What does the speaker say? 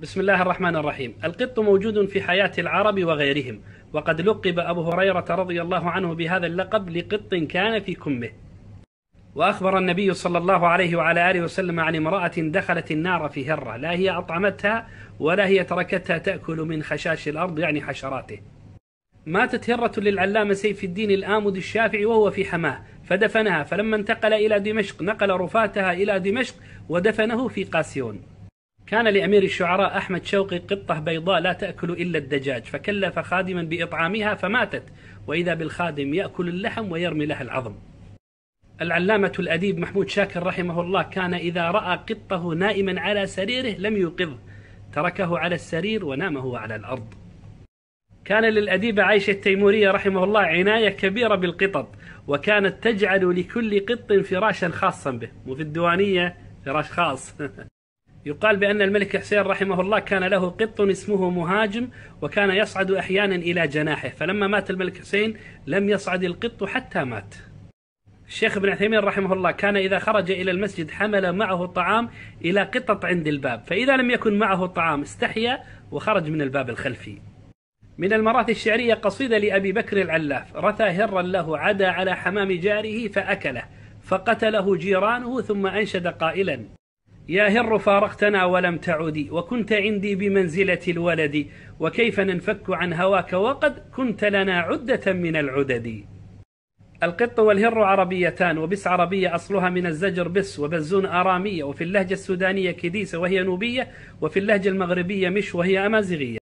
بسم الله الرحمن الرحيم. القط موجود في حياة العرب وغيرهم، وقد لقب أبو هريرة رضي الله عنه بهذا اللقب لقط كان في كمه. وأخبر النبي صلى الله عليه وعلى آله وسلم عن امرأة دخلت النار في هرة، لا هي أطعمتها ولا هي تركتها تأكل من خشاش الأرض، يعني حشراته. ماتت هرة للعلامة سيف الدين الآمد الشافعي وهو في حماه فدفنها، فلما انتقل إلى دمشق نقل رفاتها إلى دمشق ودفنه في قاسيون. كان لأمير الشعراء أحمد شوقي قطة بيضاء لا تأكل إلا الدجاج، فكلف خادما بإطعامها فماتت، وإذا بالخادم يأكل اللحم ويرمي له العظم. العلامة الأديب محمود شاكر رحمه الله كان إذا رأى قطه نائما على سريره لم يوقظه، تركه على السرير ونام هو على الأرض. كان للأديبة عائشة التيمورية رحمه الله عناية كبيرة بالقطط، وكانت تجعل لكل قط فراشا خاصا به، وفي الديوانية فراش خاص. يقال بأن الملك حسين رحمه الله كان له قط اسمه مهاجم، وكان يصعد أحيانا إلى جناحه، فلما مات الملك حسين لم يصعد القط حتى مات. الشيخ ابن عثيمين رحمه الله كان إذا خرج إلى المسجد حمل معه طعام إلى قطط عند الباب، فإذا لم يكن معه طعام استحيا وخرج من الباب الخلفي. من المراثي الشعرية قصيدة لأبي بكر العلاف: رثى هرا له عدا على حمام جاره فأكله فقتله جيرانه ثم أنشد قائلا: يا هر فارقتنا ولم تعدي وكنت عندي بمنزلة الولد، وكيف ننفك عن هواك وقد كنت لنا عدة من العدد. القط والهر عربيتان، وبس عربية أصلها من الزجر بس، وبزون آرامية، وفي اللهجة السودانية كديسة وهي نوبية، وفي اللهجة المغربية مش وهي أمازيغية.